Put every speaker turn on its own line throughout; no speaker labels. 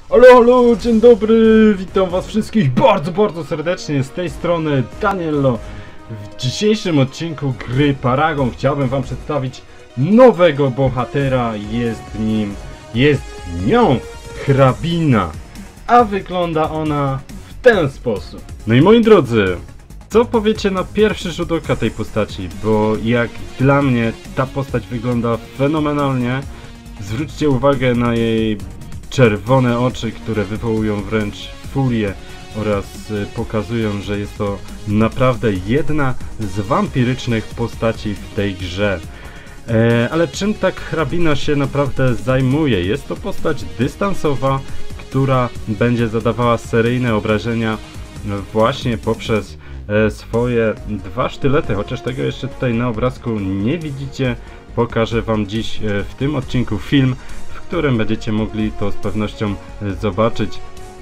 Halo, dzień dobry, witam was wszystkich bardzo serdecznie, z tej strony Daniello. W dzisiejszym odcinku gry Paragon chciałbym wam przedstawić nowego bohatera, jest nią hrabina, a wygląda ona w ten sposób. No i moi drodzy, co powiecie na pierwszy rzut oka tej postaci, bo jak dla mnie ta postać wygląda fenomenalnie. Zwróćcie uwagę na jej czerwone oczy, które wywołują wręcz furię oraz pokazują, że jest to naprawdę jedna z wampirycznych postaci w tej grze. Ale czym tak hrabina się naprawdę zajmuje? Jest to postać dystansowa, która będzie zadawała seryjne obrażenia właśnie poprzez swoje dwa sztylety, chociaż tego jeszcze tutaj na obrazku nie widzicie. Pokażę wam dziś w tym odcinku film, w którym będziecie mogli to z pewnością zobaczyć.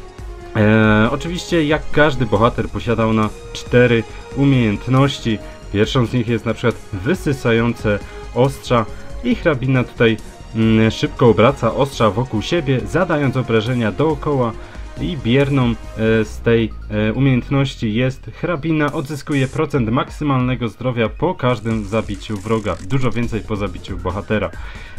Oczywiście jak każdy bohater posiada ona 4 umiejętności. Pierwszą z nich jest na przykład wysysające ostrza i hrabina tutaj szybko obraca ostrza wokół siebie, zadając obrażenia dookoła. I bierną z tej umiejętności jest hrabina odzyskuje procent maksymalnego zdrowia po każdym zabiciu wroga, dużo więcej po zabiciu bohatera.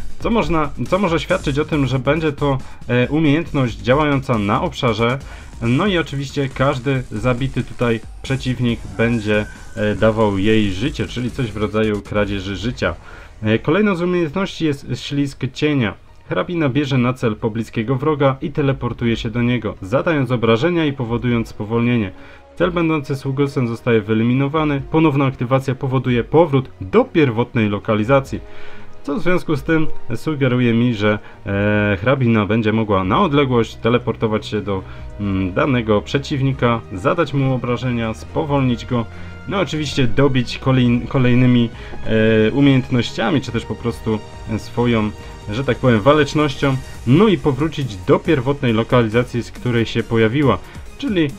Co może świadczyć o tym, że będzie to umiejętność działająca na obszarze. No i oczywiście każdy zabity tutaj przeciwnik będzie dawał jej życie, czyli coś w rodzaju kradzieży życia. Kolejną z umiejętności jest ślizg cienia. Hrabina bierze na cel pobliskiego wroga i teleportuje się do niego, zadając obrażenia i powodując spowolnienie. Cel będący sługusem zostaje wyeliminowany, ponowna aktywacja powoduje powrót do pierwotnej lokalizacji. Co w związku z tym sugeruje mi, że hrabina będzie mogła na odległość teleportować się do danego przeciwnika, zadać mu obrażenia, spowolnić go, no oczywiście dobić kolejnymi umiejętnościami, czy też po prostu swoją, że tak powiem, walecznością, no i powrócić do pierwotnej lokalizacji, z której się pojawiła, czyli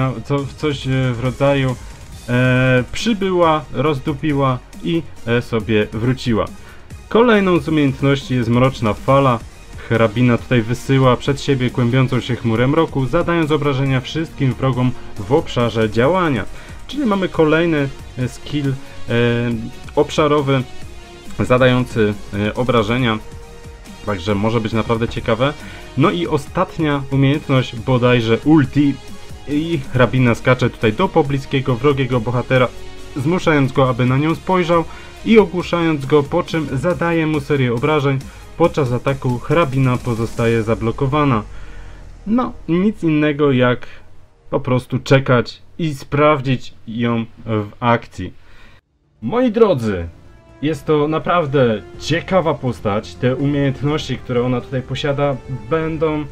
coś w rodzaju przybyła, rozdupiła i sobie wróciła. Kolejną z umiejętności jest mroczna fala. Hrabina tutaj wysyła przed siebie kłębiącą się chmurę mroku, zadając obrażenia wszystkim wrogom w obszarze działania. Czyli mamy kolejny skill obszarowy, zadający obrażenia, także może być naprawdę ciekawe. No i ostatnia umiejętność, bodajże ulti, i hrabina skacze tutaj do pobliskiego wrogiego bohatera, zmuszając go, aby na nią spojrzał i ogłuszając go, po czym zadaje mu serię obrażeń. Podczas ataku hrabina pozostaje zablokowana. No, nic innego jak po prostu czekać i sprawdzić ją w akcji. Moi drodzy, jest to naprawdę ciekawa postać. Te umiejętności, które ona tutaj posiada, będą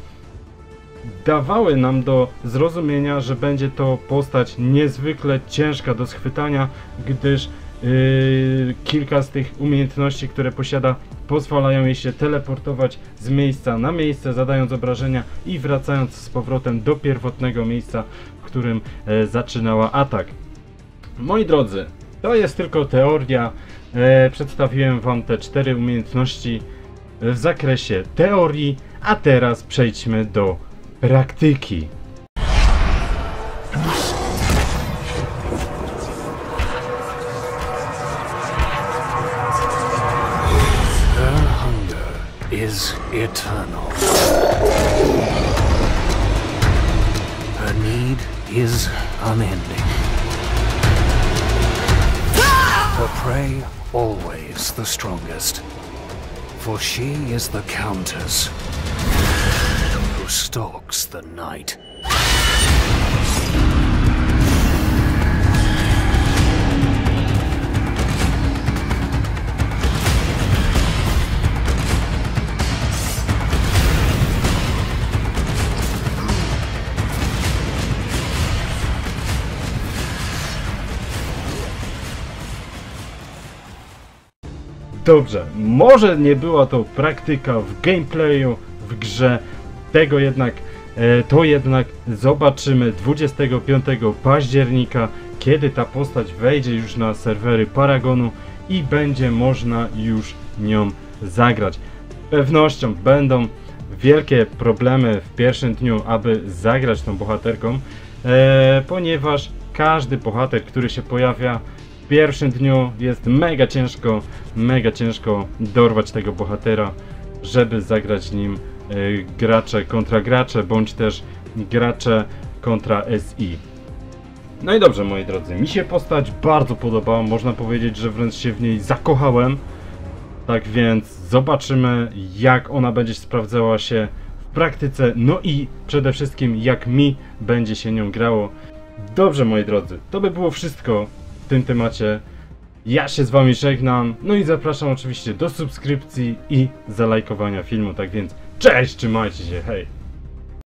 dawały nam do zrozumienia, że będzie to postać niezwykle ciężka do schwytania, gdyż kilka z tych umiejętności, które posiada, pozwalają jej się teleportować z miejsca na miejsce, zadając obrażenia i wracając z powrotem do pierwotnego miejsca, w którym zaczynała atak. Moi drodzy, to jest tylko teoria. Przedstawiłem wam te 4 umiejętności w zakresie teorii, a teraz przejdźmy do praktyki.
Is eternal. Her need is unending. Her prey always the strongest, for she is the countess who stalks the night.
Dobrze, może nie była to praktyka w gameplayu, w grze, to jednak zobaczymy 25 października, kiedy ta postać wejdzie już na serwery Paragonu i będzie można już nią zagrać. pewnością będą wielkie problemy w pierwszym dniu, aby zagrać tą bohaterką, ponieważ każdy bohater, który się pojawia w pierwszym dniu, jest mega ciężko dorwać tego bohatera, żeby zagrać nim gracze kontra gracze, bądź też gracze kontra SI. No i dobrze, moi drodzy, mi się postać bardzo podoba, można powiedzieć, że wręcz się w niej zakochałem. Tak więc zobaczymy, jak ona będzie sprawdzała się w praktyce, no i przede wszystkim jak mi będzie się nią grało. Dobrze, moi drodzy, to by było wszystko w tym temacie. Ja się z wami żegnam, no i zapraszam oczywiście do subskrypcji i zalajkowania filmu. Tak więc cześć, trzymajcie się, hej!